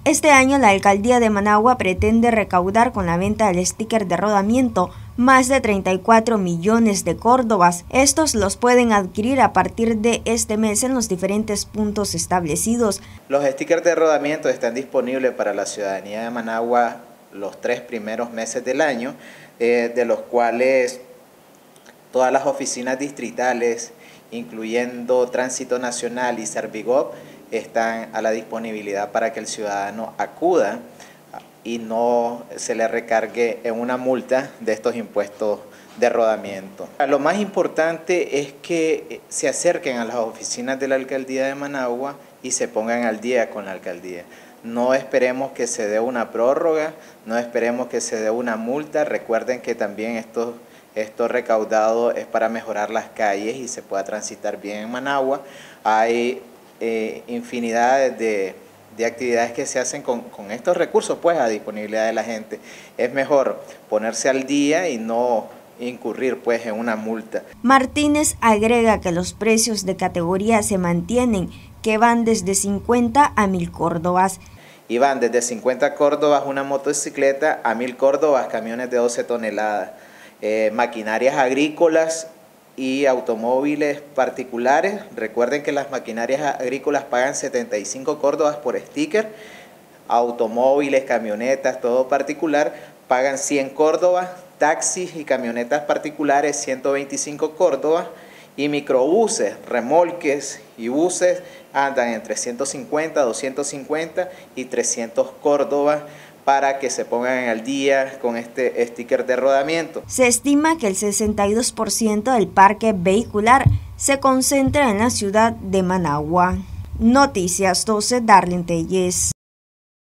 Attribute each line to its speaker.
Speaker 1: Este año la alcaldía de Managua pretende recaudar con la venta del sticker de rodamiento más de 34 millones de córdobas. Estos los pueden adquirir a partir de este mes en los diferentes puntos establecidos.
Speaker 2: Los stickers de rodamiento están disponibles para la ciudadanía de Managua los 3 primeros meses del año, de los cuales todas las oficinas distritales, incluyendo Tránsito Nacional y Servigov, están a la disponibilidad para que el ciudadano acuda y no se le recargue en una multa de estos impuestos de rodamiento. Lo más importante es que se acerquen a las oficinas de la alcaldía de Managua y se pongan al día con la alcaldía. No esperemos que se dé una prórroga, no esperemos que se dé una multa. Recuerden que también esto recaudado es para mejorar las calles y se pueda transitar bien en Managua. Hay infinidad de actividades que se hacen con estos recursos pues a disponibilidad de la gente. Es mejor ponerse al día y no incurrir pues en una multa.
Speaker 1: Martínez agrega que los precios de categoría se mantienen, que van desde 50 a 1.000 córdobas.
Speaker 2: Y van desde 50 córdobas una motocicleta a 1.000 córdobas camiones de 12 toneladas, maquinarias agrícolas y automóviles particulares. Recuerden que las maquinarias agrícolas pagan 75 córdobas por sticker, automóviles, camionetas, todo particular, pagan 100 córdobas, taxis y camionetas particulares 125 córdobas y microbuses, remolques y buses andan entre 150, 250 y 300 córdobas para que se pongan al día con este sticker de rodamiento.
Speaker 1: Se estima que el 62% del parque vehicular se concentra en la ciudad de Managua. Noticias 12, Darlene Telles.